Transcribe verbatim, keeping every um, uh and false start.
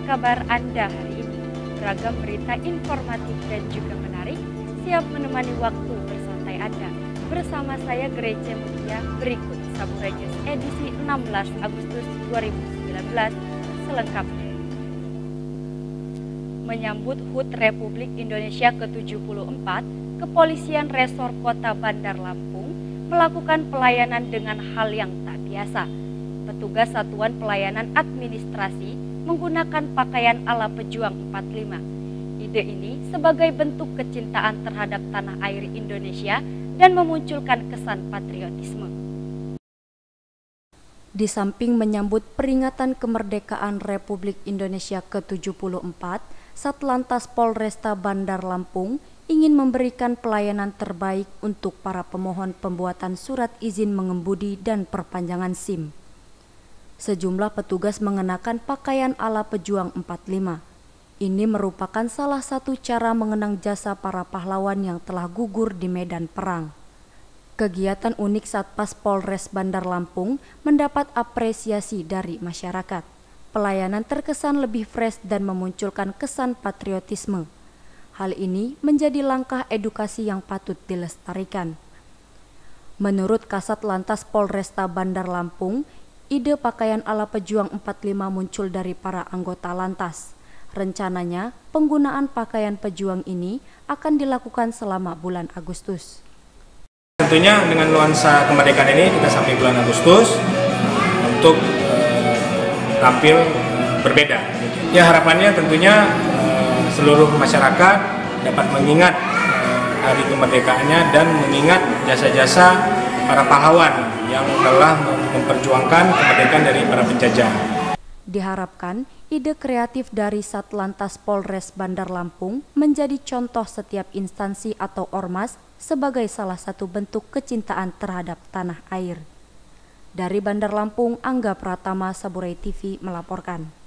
kabar Anda hari ini? Beragam berita informatif dan juga menarik siap menemani waktu bersantai Anda. Bersama saya Grece Mutia, berikut Samurai News edisi enam belas Agustus dua ribu sembilan belas selengkapnya. Menyambut H U T Republik Indonesia ke tujuh puluh empat, Kepolisian Resor Kota Bandar Lampung melakukan pelayanan dengan hal yang tak biasa. Petugas Satuan Pelayanan Administrasi menggunakan pakaian ala pejuang empat puluh lima. Ide ini sebagai bentuk kecintaan terhadap tanah air Indonesia dan memunculkan kesan patriotisme. Di samping menyambut peringatan kemerdekaan Republik Indonesia ke tujuh puluh empat, Satlantas Polresta Bandar Lampung ingin memberikan pelayanan terbaik untuk para pemohon pembuatan surat izin mengemudi dan perpanjangan SIM. Sejumlah petugas mengenakan pakaian ala pejuang empat puluh lima. Ini merupakan salah satu cara mengenang jasa para pahlawan yang telah gugur di medan perang. Kegiatan unik Satpas Polres Bandar Lampung mendapat apresiasi dari masyarakat. Pelayanan terkesan lebih fresh dan memunculkan kesan patriotisme. Hal ini menjadi langkah edukasi yang patut dilestarikan. Menurut Kasat Lantas Polresta Bandar Lampung, ide pakaian ala pejuang empat puluh lima muncul dari para anggota Lantas. Rencananya, penggunaan pakaian pejuang ini akan dilakukan selama bulan Agustus. Tentunya dengan nuansa kemerdekaan ini kita sampai bulan Agustus untuk uh, tampil berbeda. Ya, harapannya tentunya uh, seluruh masyarakat dapat mengingat uh, hari kemerdekaannya dan mengingat jasa-jasa para pahlawan yang telah memperjuangkan kemerdekaan dari para penjajah. Diharapkan ide kreatif dari Satlantas Polres Bandar Lampung menjadi contoh setiap instansi atau ormas sebagai salah satu bentuk kecintaan terhadap tanah air. Dari Bandar Lampung, Angga Pratama, Saburai T V melaporkan.